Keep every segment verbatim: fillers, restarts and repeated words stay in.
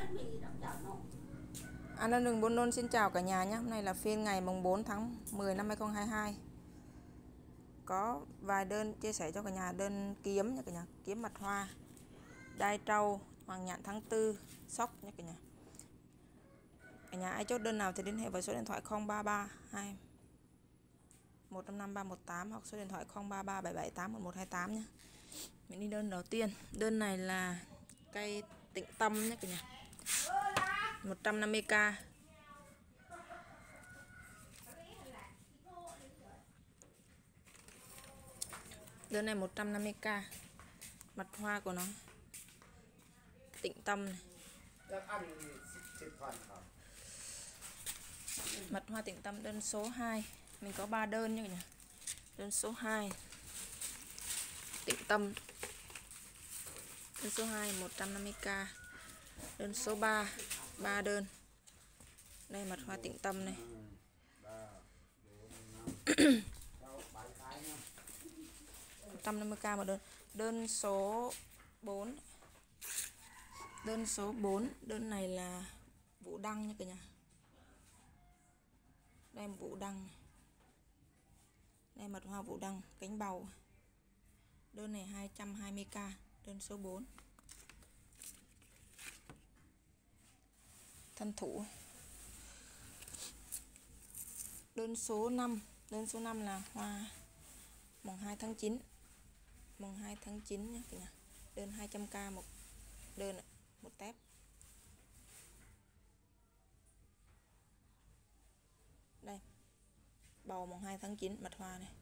Anh Ân Đừng Buôn Nôn xin chào cả nhà nhé. Hôm nay là phiên ngày mùng bốn tháng mười năm hai nghìn không trăm hai mươi hai. Có vài đơn chia sẻ cho cả nhà, đơn kiếm nha cả nhà, kiếm mặt hoa, đai trâu, hoàng nhạn tháng tư, sóc nha cả nhà. Cả nhà ai chốt đơn nào thì liên hệ với số điện thoại không ba ba hai một năm năm ba một tám hoặc số điện thoại không ba ba bảy bảy tám một một hai tám nhé. Mình đi đơn đầu tiên. Đơn này là cây Tịnh Tâm nhé cả nhà. một trăm năm mươi k. Đơn này một trăm năm mươi k. Mặt hoa của nó Tịnh Tâm này. Mặt hoa Tịnh Tâm đơn số hai. Mình có ba đơn nha cả nhà. Đơn số hai Tịnh Tâm. Đơn số hai một trăm năm mươi k. Đơn số ba ba đơn. Đây mặt hoa Tịnh Tâm này. một trăm năm mươi k một đơn. Đơn số bốn. Đơn số bốn, đơn này là Vũ Đăng nha cả nhà. Đây Vũ Đăng. Đây mặt hoa Vũ Đăng, cánh bầu. Đơn này hai trăm hai mươi k, đơn số bốn. Thân thủ. Đơn số năm, đơn số năm là hoa mùng hai tháng chín. Mùng hai tháng chín nhé cả nhà. Đơn hai trăm k một đơn, một tép. Đây. Bầu mùng hai tháng chín mặt hoa này.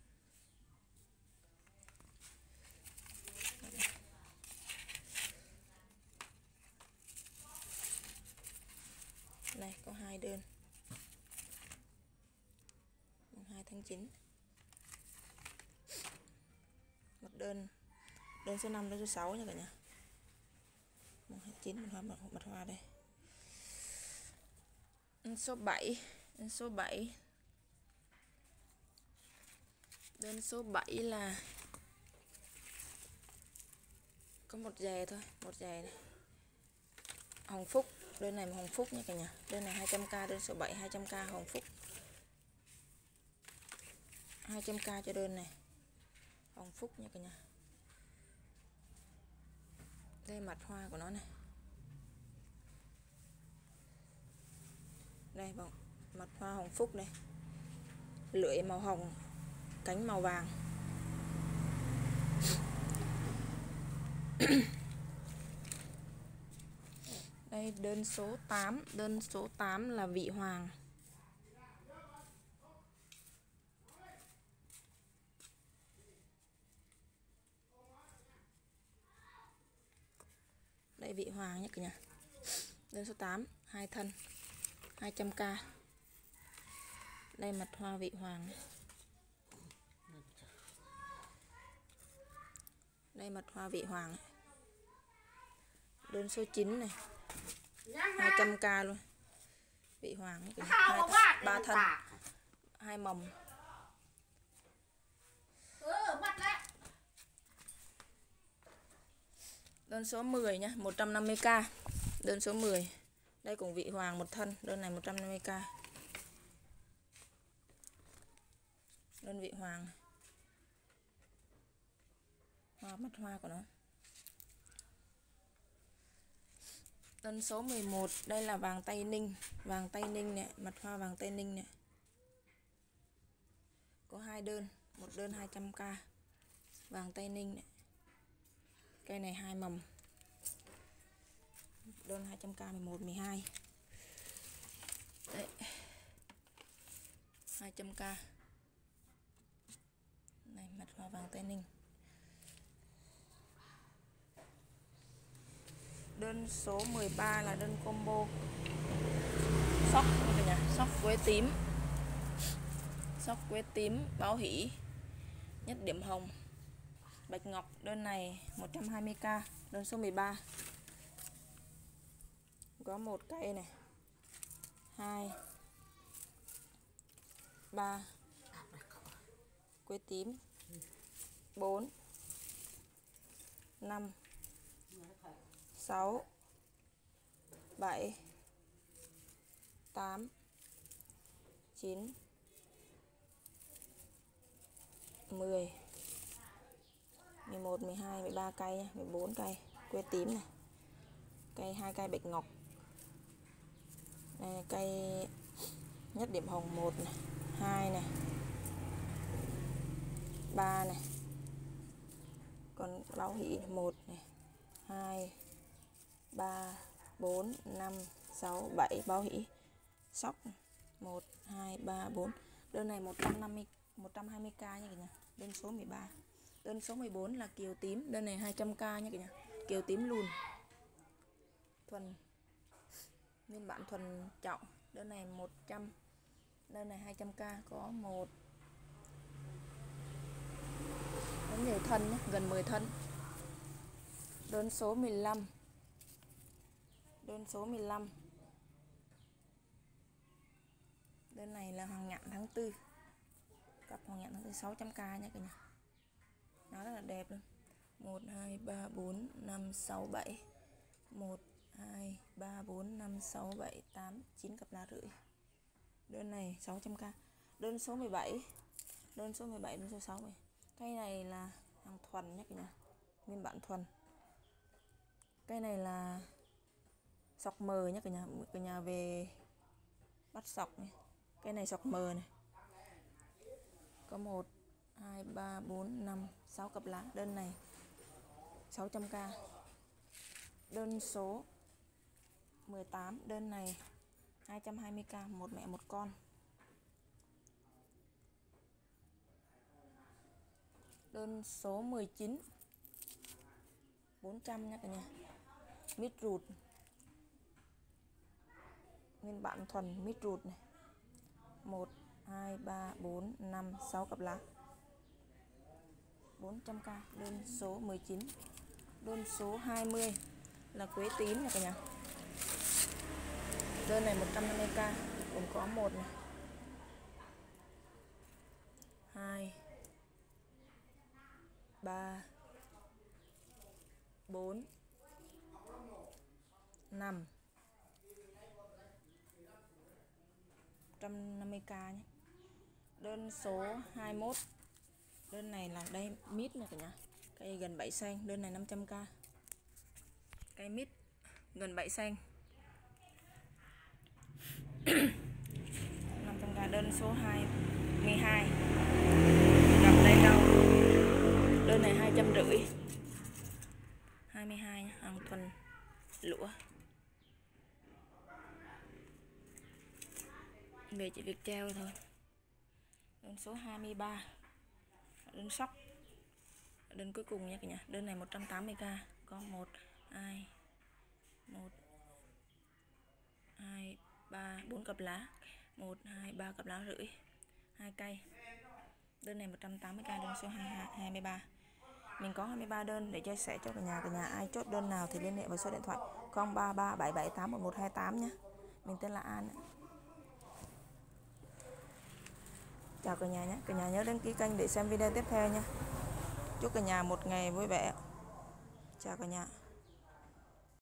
Đây có hai đơn. Mùng hai tháng chín. Một đơn. Đơn số năm, đơn số sáu nha cả nhà. Mùng hai tháng chín mặt hoa mặt hoa đây. Đơn số bảy, đơn số bảy. Đơn số bảy là có một dề thôi, một dề này. Hồng Phúc, đơn này Hồng Phúc nha cả nhà. Đơn này hai trăm k, đơn số bảy hai trăm k Hồng Phúc. hai trăm k cho đơn này. Hồng Phúc nha cả nhà. Đây mặt hoa của nó này. Đây vâng, mặt hoa Hồng Phúc này. Lưỡi màu hồng, cánh màu vàng. Đây đơn số tám, đơn số tám là Vị Hoàng. Đây Vị Hoàng nhé cả nhà. Đơn số tám, hai thân, hai trăm k. Đây mặt hoa Vị Hoàng. Đây mặt hoa Vị Hoàng. Đơn số chín này. hai trăm k luôn. Vị Hoàng hai ba thân, hai mầm. Đơn số mười nhá, một trăm năm mươi k. Đơn số mười. Đây cũng Vị Hoàng một thân, đơn này một trăm năm mươi k. Đơn Vị Hoàng. Hoa mặt hoa của nó. Đơn số mười một, đây là vàng Tây Ninh, vàng Tây Ninh này, mặt hoa vàng Tây Ninh này. Có hai đơn, một đơn hai trăm k. Vàng Tây Ninh này. Cây này hai mầm. Đơn hai trăm k mười một mười hai. Đấy. hai trăm k. Này mặt hoa vàng Tây Ninh. Đơn số mười ba là đơn combo sóc cả nhà, sóc quế tím. Sóc quế tím, báo hỷ, nhất điểm hồng, bạch ngọc. Đơn này một trăm hai mươi k, đơn số mười ba. Có một cây này. hai ba quế tím. bốn năm sáu bảy, tám, chín, mười, mười một, mười hai, mười ba cây nha, mười bốn cây quế tím này. Cây hai cây bạch ngọc. Đây, cây nhất điểm hồng một này, hai này, ba này. Còn báo hỷ một này, hai, ba, bốn, năm, sáu, bảy báo hỷ. Sóc một, hai, ba, bốn. Đơn này một trăm năm mươi một trăm hai mươi k nha cả nhà. Đơn số mười ba. Đơn số mười bốn là kiều tím, đơn này hai trăm k nha cả nhà. Kiều tím lùn. Thuần nguyên bản thuần trọng, đơn này một trăm. Đơn này hai trăm k, có một có nhiều thân nhé, gần mười thân. Đơn số mười lăm. Đơn số mười lăm. Đơn này là hoàng nhạn tháng tư. Cặp hoàng nhạn tháng tư sáu trăm k nha cả nhà. Nó rất là đẹp luôn. một, hai, ba, bốn, năm, sáu, bảy. một, hai, ba, bốn, năm, sáu, bảy, tám, chín cặp lá rưỡi. Đơn này sáu trăm k. Đơn số mười bảy. Đơn số mười bảy, đơn số sáu này. Cây này là hàng thuần nhé cả nhà. Nguyên bản thuần. Cây này là sọc mờ nhé cả nhà. Cả nhà về bắt sọc này. Cây này sọc mờ này. Có một, hai, ba, bốn, năm, sáu cặp lá. Đơn này sáu trăm k. Đơn số mười tám. Đơn này hai trăm hai mươi k, một mẹ một con. Đơn số mười chín. bốn trăm nha cả nhà. Mít rụt. Nguyên bản thuần mít rụt này. một, hai, ba, bốn, năm, sáu cặp lá. bốn trăm k. Đơn số mười chín. Đơn số hai mươi là quế tím nha cả nhà. Đơn này một trăm năm mươi k, gồm có một này, hai, ba, bốn, năm. một trăm năm mươi k nhé. Đơn số hai mươi mốt. Đơn này là đây mít này cả nhà. Cây gần bảy xanh, đơn này năm trăm k. Cây mít gần bảy xanh. năm trăm k. Đơn số hai mươi hai. Gặp đây đâu. Đơn này hai trăm rưỡi. hai mươi hai nhé, hàng thuần lũa. Về chỉ việc treo thôi. Đơn số hai mươi ba. Đơn sóc. Đơn cuối cùng nha cả nhà. Đơn này một trăm tám mươi k. Có một, hai, một, hai, ba, bốn cặp lá. một, hai, ba cặp lá rưỡi. hai cây. Đơn này một trăm tám mươi k, đơn số hai mươi ba. Mình có hai mươi ba đơn để chia sẻ cho cả nhà. Cả nhà ai chốt đơn nào thì liên hệ vào số điện thoại không ba ba bảy bảy tám một một hai tám nhé. Mình tên là An. Chào cả nhà nhé. Cả nhà nhớ đăng ký kênh để xem video tiếp theo nha. Chúc cả nhà một ngày vui vẻ. Chào cả nhà.